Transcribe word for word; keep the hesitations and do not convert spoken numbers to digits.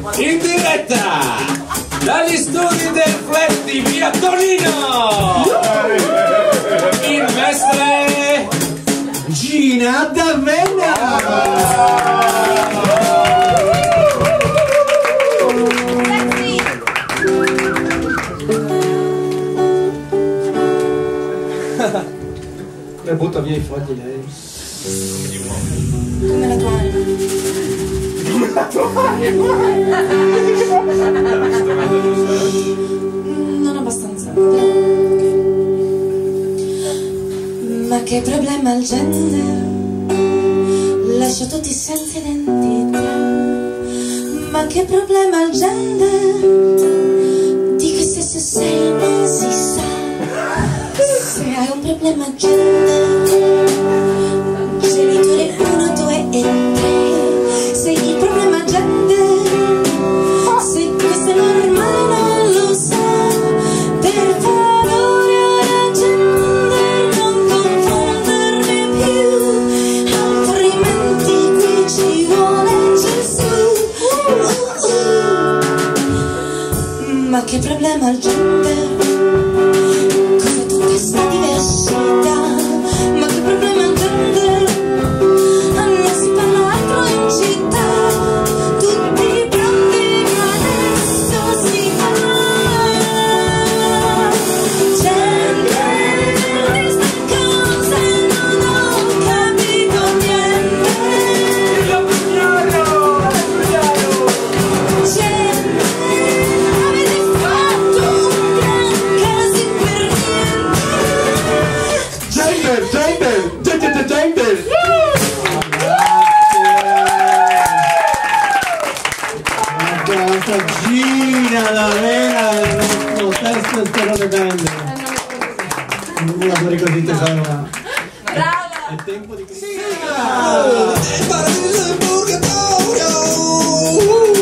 In diretta dagli studi del Flat di via Torino, il mestre Gina D'Avena. E butta via i fogli lei. Come la tua anima. Come la tua anima? Non abbastanza. Ma che problema al gender? Lascia tutti senza identità. Ma che problema al gender? Di che sesso sei non si sa. Se hai un problema gender, genitore uno, due e tre. Se il problema gender, se questo è normale non lo sa. Per favore ora gender non confondermi più, altrimenti qui ci vuole Gesù. uh, uh. Ma che problema al gender? Questa diversità, ma che problema al gender? Non si parla altro in città, tutti pronti ma adesso si fa. Gender, di sta cosa non ho capito niente. Gender, avete fatto un gran casino per niente. Gender, gender, gender, gender. Grazie. Gina D'Avena, il nostro testo sterone band. Una fuori così tesoro. Brava! È tempo di... Sì!